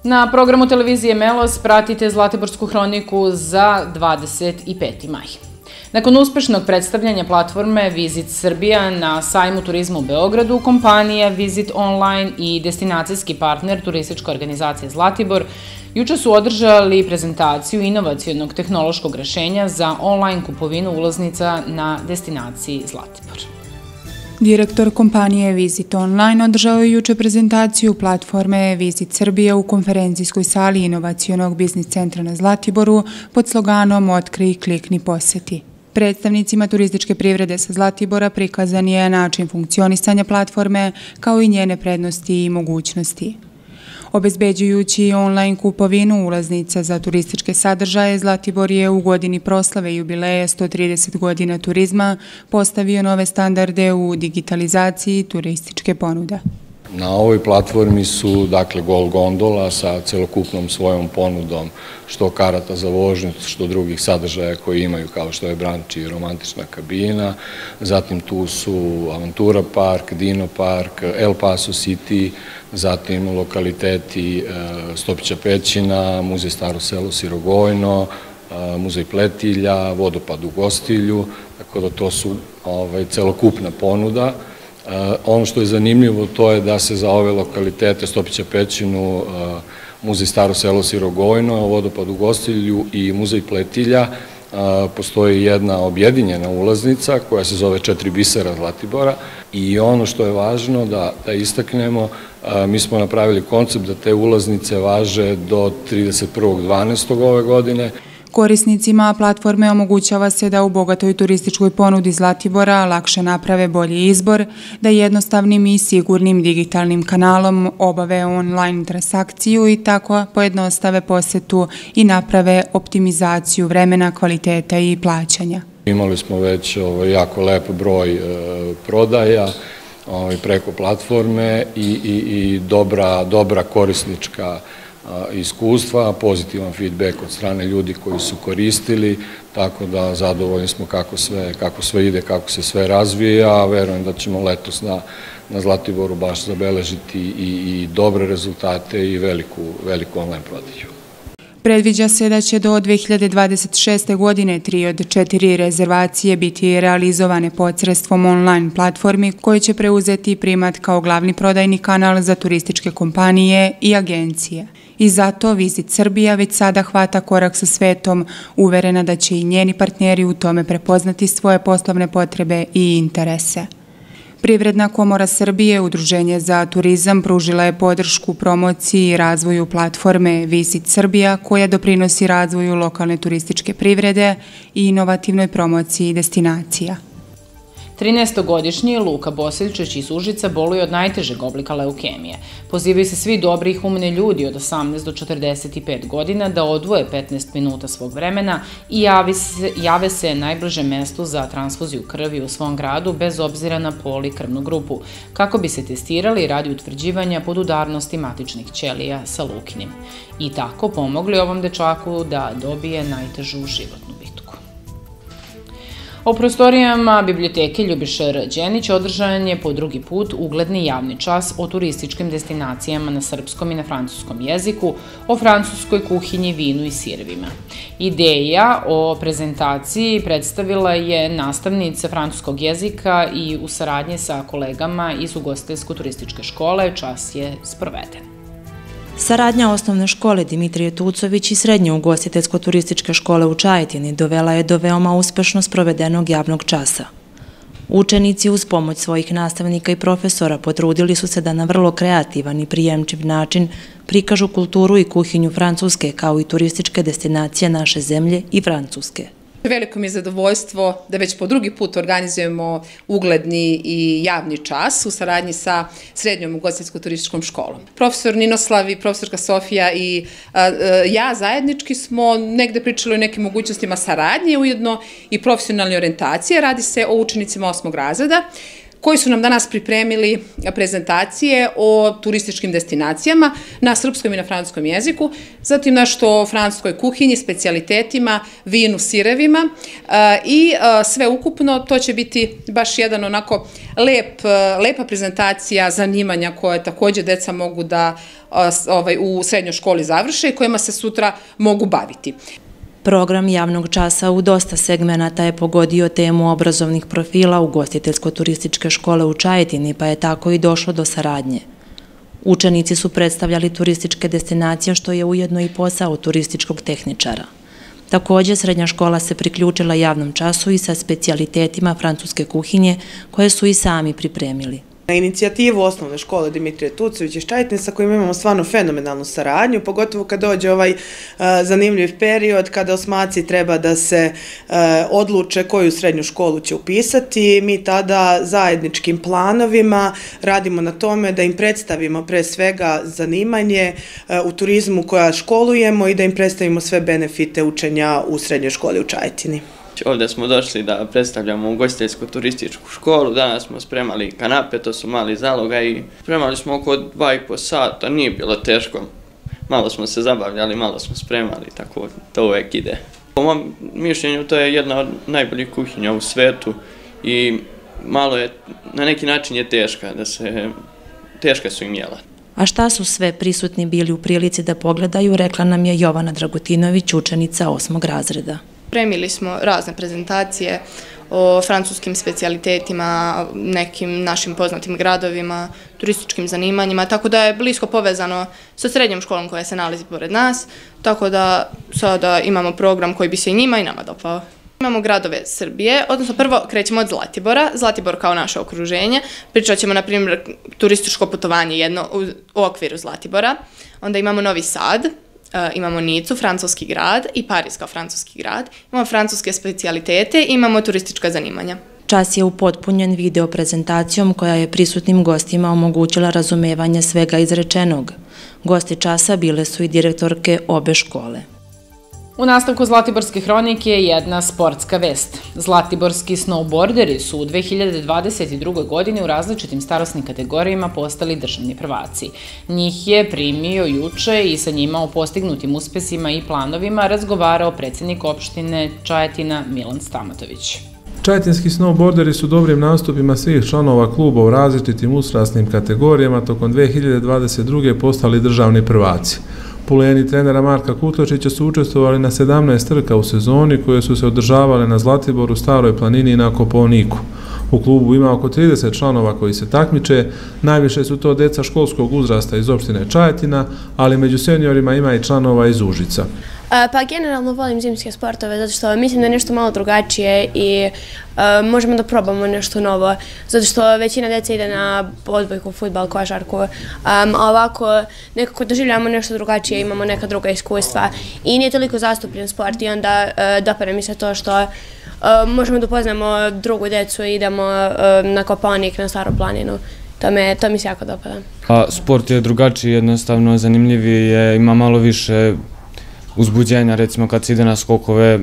Na programu televizije Melos pratite Zlatiborsku hroniku za 25. maj. Nakon uspešnog predstavljanja platforme Visit Srbija na sajmu turizma u Beogradu, kompanija Visit Online i destinacijski partner turistička organizacija Zlatibor juče su održali prezentaciju inovacionog tehnološkog rešenja za online kupovinu ulaznica na destinaciji Zlatibor. Direktor kompanije Visit Online održao je juče prezentaciju platforme Visit Srbija u konferencijskoj sali inovacionog biznis centra na Zlatiboru pod sloganom Otkri, klikni, poseti. Predstavnicima turističke privrede sa Zlatibora prikazan je način funkcionisanja platforme kao i njene prednosti i mogućnosti. Obezbeđujući online kupovinu ulaznica za turističke sadržaje, Zlatibor je u godini proslave jubileja 130 godina turizma postavio nove standarde u digitalizaciji turističke ponude. Na ovoj platformi su, Gol gondola sa celokupnom svojom ponudom, što karata za vožnju, što drugih sadržaja koji imaju, kao što je branč i romantična kabina. Zatim tu su Avantura park, Dino park, El Paso City, zatim lokaliteti Stopića pećina, muzej Staro selo Sirogojno, muzej Pletilja, vodopad u Gostilju, tako da to su celokupna ponuda. Ono što je zanimljivo to je da se za ove lokalitete Stopića pećinu, muzej Staro selo Sirogojno, vodopad u Gostilju i muzej Pletilja postoji jedna objedinjena ulaznica koja se zove 4 bisera Zlatibora i ono što je važno da istaknemo, mi smo napravili koncept da te ulaznice važe do 31.12. ove godine. Korisnicima platforme omogućava se da u bogatoj turističkoj ponudi Zlatibora lakše naprave bolji izbor, da jednostavnim i sigurnim digitalnim kanalom obave online transakciju i tako pojednostave posetu i naprave optimizaciju vremena, kvaliteta i plaćanja. Imali smo već jako lep broj prodaja preko platforme i dobra korisnička iskustva, pozitivan feedback od strane ljudi koji su koristili, tako da zadovoljni smo kako sve ide, kako se sve razvija, a verujem da ćemo letos na Zlatiboru baš zabeležiti i dobre rezultate i veliku online prodaju. Predviđa se da će do 2026. godine 3 od 4 rezervacije biti realizovane posredstvom online platformi koje će preuzeti primat kao glavni prodajni kanal za turističke kompanije i agencije. I zato Visit Srbija već sada hvata korak sa svetom, uverena da će i njeni partneri u tome prepoznati svoje poslovne potrebe i interese. Privredna komora Srbije, Udruženje za turizam, pružila je podršku promociji i razvoju platforme Visit Srbija, koja doprinosi razvoju lokalne turističke privrede i inovativnoj promociji destinacija. 13-godišnji Luka Bosiljčić iz Užica boluje od najtežeg oblika leukemije. Pozivaju se svi dobri i humani ljudi od 18 do 45 godina da odvoje 15 minuta svog vremena i jave se najbližem mestu za transfuziju krvi u svom gradu bez obzira na pol i krvnu grupu, kako bi se testirali radi utvrđivanja podudarnosti matičnih ćelija sa Lukinim. I tako pomogli ovom dečaku da dobije najtežu životnu bitku. U prostorijama biblioteke Ljubiša R. Đenić održan je po drugi put ugledni javni čas o turističkim destinacijama na srpskom i na francuskom jeziku, o francuskoj kuhinji, vinu i sirevima. Ideja o prezentaciji predstavila je nastavnica francuskog jezika i u saradnji sa kolegama iz ugostiteljsko-turističke škole čas je sproveden. Saradnja osnovne škole Dimitrije Tucović i srednje ugostiteljsko-turističke škole u Čajetini dovela je do veoma uspešno sprovedenog javnog časa. Učenici uz pomoć svojih nastavnika i profesora potrudili su se da na vrlo kreativan i prijemčiv način prikažu kulturu i kuhinju Francuske kao i turističke destinacije naše zemlje i Francuske. Veliko mi je zadovoljstvo da već po drugi put organizujemo ugledni i javni čas u saradnji sa Srednjom ugostiteljsko-turističkom školom. Profesor Ninoslav i profesorka Sofija i ja zajednički smo negde pričali o nekim mogućnostima saradnje, ujedno i profesionalne orijentacije. Radi se o učenicima 8. razreda koji su nam danas pripremili prezentacije o turističkim destinacijama na srpskom i na francuskom jeziku, zatim nešto o francuskoj kuhinji, specijalitetima, vinu, sirevima i sve ukupno to će biti baš jedan onako lepa prezentacija zanimanja koje takođe deca mogu da u srednjoj školi završe i kojima se sutra mogu baviti. Program javnog časa u dosta segmenata je pogodio temu obrazovnih profila ugostiteljsko-turističke škole u Čajetini, pa je tako i došlo do saradnje. Učenici su predstavljali turističke destinacije, što je ujedno i posao turističkog tehničara. Također, srednja škola se priključila javnom času i sa specijalitetima francuske kuhinje, koje su i sami pripremili. Na inicijativu osnovne škole Dimitrije Tucović iz Čajetine, sa kojim imamo stvarno fenomenalnu saradnju, pogotovo kad dođe ovaj zanimljiv period kada osmaci treba da se odluče koju srednju školu će upisati. Mi tada zajedničkim planovima radimo na tome da im predstavimo pre svega zanimanje u turizmu koja školujemo i da im predstavimo sve benefite učenja u srednjoj školi u Čajetini. Ovdje smo došli da predstavljamo ugostiteljsko-turističku školu, danas smo spremali kanape, to su mali zaloga i spremali smo oko 2,5 sata, nije bilo teško. Malo smo se zabavljali, malo smo spremali, tako to uvek ide. Po mom mišljenju to je jedna od najboljih kuhinja u svetu i malo je, na neki način je teška su im jela. A šta su sve prisutni bili u prilici da pogledaju, rekla nam je Jovana Dragutinović, učenica 8. razreda. Spremili smo razne prezentacije o francuskim specijalitetima, nekim našim poznatim gradovima, turističkim zanimanjima, tako da je blisko povezano sa srednjom školom koja se nalazi pored nas, tako da sada imamo program koji bi se i njima i nama dopao. Imamo gradove Srbije, odnosno prvo krećemo od Zlatibora, Zlatibor kao naše okruženje, pričat ćemo na primjer turističko putovanje jedno u okviru Zlatibora, onda imamo Novi Sad, imamo Nicu, francuski grad i Pariz kao francuski grad, imamo francuske specijalitete i imamo turistička zanimanja. Čas je upotpunjen video prezentacijom koja je prisutnim gostima omogućila razumevanje svega izrečenog. Gosti časa bile su i direktorke obe škole. U nastavku Zlatiborske hronike je jedna sportska vest. Zlatiborski snowboarderi su u 2022. godini u različitim starosnim kategorijama postali državni prvaci. Njih je primio juče i sa njima o postignutim uspesima i planovima razgovarao predsjednik opštine Čajetina Milan Stamatović. Čajetinski snowboarderi su dobrim nastupima svih članova kluba u različitim uzrasnim kategorijama tokom 2022. postali državni prvaci. Puleni trenera Marka Kutlečića su učestvovali na 17 trka u sezoni koje su se održavale na Zlatiboru, Staroj planini i na Kopaoniku. U klubu ima oko 30 članova koji se takmiče, najviše su to deca školskog uzrasta iz opštine Čajetina, ali među seniorima ima i članova iz Užica. Pa generalno volim zimske sportove zato što mislim da je nešto malo drugačije i možemo da probamo nešto novo zato što većina deca ide na odbojku, fudbal, košarku, a ovako nekako doživljamo nešto drugačije, imamo neka druga iskustva i nije toliko zastupljen sport i onda dopada mi se to što možemo da upoznamo drugu decu i idemo na Kopaonik, na Staru planinu. To mi se jako dopada. Sport je drugačiji, jednostavno zanimljiviji je, ima malo više uzbuđenja, recimo kad se ide na skokove,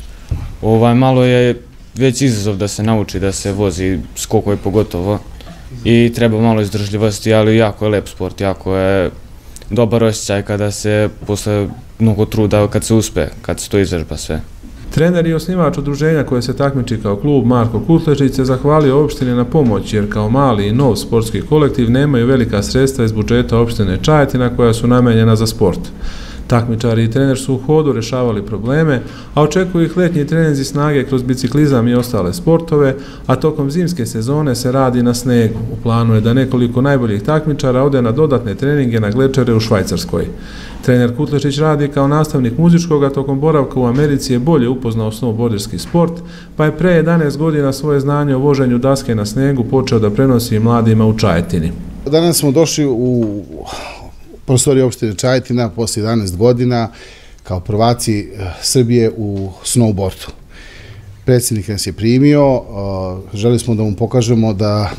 malo je već izazov da se nauči da se vozi skokove pogotovo i treba malo izdržljivosti, ali jako je lep sport, jako je dobar osjećaj kada se posle mnogo truda, kad se uspe, kad se to izvežba sve. Trener i osnivač udruženja koje se takmiči kao klub Marko Kutlečić se zahvalio opštini na pomoć jer kao mali i nov sportski kolektiv nemaju velika sredstva iz budžeta opštine Čajetina koja su namenjena za sport. Takmičari i trener su u hodu rešavali probleme, a očekuju ih letnji treninzi snage kroz biciklizam i ostale sportove, a tokom zimske sezone se radi na snegu. U planu je da nekoliko najboljih takmičara ode na dodatne treninge na Glečere u Švajcarskoj. Trener Kutlečić radi kao nastavnik muzičkog, a tokom boravka u Americi je bolje upoznao snowboarderski sport, pa je pre 11 godina svoje znanje o voženju daske na snegu počeo da prenosi i mladima u Čajetini. Danas smo došli u prostorije opštine Čajetina posle 11 godina kao prvaci Srbije u snowboardu. Predsjednik nas je primio, želi smo da mu pokažemo da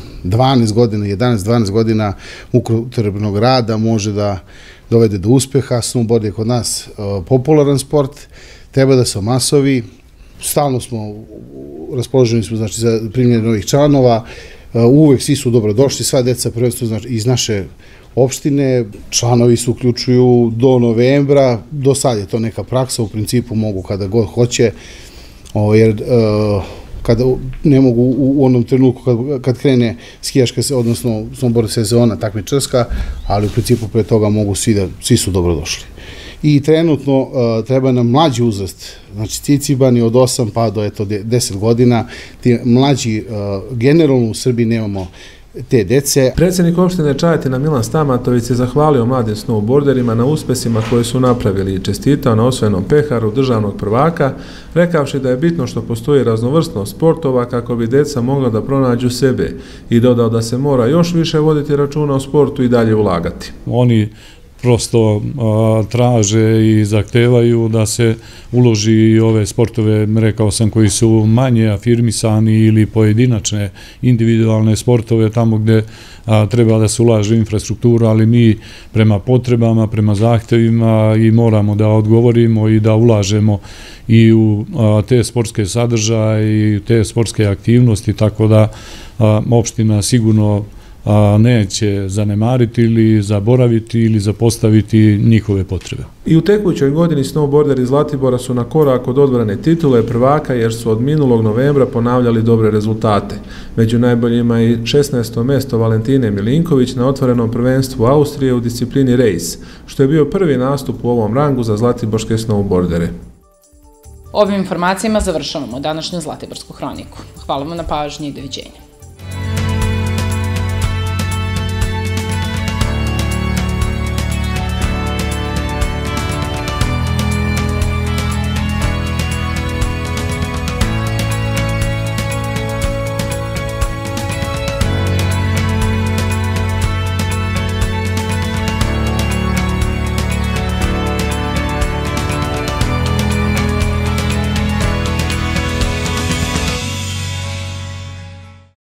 11-12 godina mukotrpnog rada može da dovede do uspeha. Snowboard je kod nas popularan sport, treba da se omasovi. Stalno smo raspoloženi za primljenje novih članova. uvek svi su dobrodošli, sva deca prvenstveno iz naše opštine, članovi se uključuju do novembra, do sad je to neka praksa, u principu mogu kada god hoće, jer kada ne mogu u onom trenutku kad krene skijaška, odnosno snowboard sezona takmičarska, ali u principu pre toga mogu svi su dobrodošli. I trenutno treba nam mlađi uzrast, znači cicibani od 8 pa do 10 godina, ti mlađi generalno u Srbiji nemamo te dece. Predsjednik opštine Čajetina Milan Stamatović je zahvalio mladim snowboarderima na uspesima koje su napravili i čestitao na osvojenom peharu državnog prvaka, rekavši da je bitno što postoji raznovrsnost sportova kako bi deca mogla da pronađu sebe i dodao da se mora još više voditi računa o sportu i dalje ulagati. Oni prosto traže i zahtevaju da se uloži i ove sportove, rekao sam, koji su manje afirmisani ili pojedinačne individualne sportove tamo gde treba da se ulaže infrastruktura, ali mi prema potrebama, prema zahtevima i moramo da odgovorimo i da ulažemo i u te sportske sadržaje i te sportske aktivnosti, tako da opština sigurno neće zanemariti ili zaboraviti ili zapostaviti njihove potrebe. I u tekućoj godini snowboarderi iz Zlatibora su na korak od odbrane titule prvaka jer su od minulog novembra ponavljali dobre rezultate. Među najboljima i 16. mesto Valentine Milinković na otvorenom prvenstvu Austrije u disciplini race, što je bio prvi nastup u ovom rangu za zlatiborske snowboardere. Ovim informacijama završavamo današnju Zlatiborsku hroniku. Hvala vam na pažnji i doviđenja.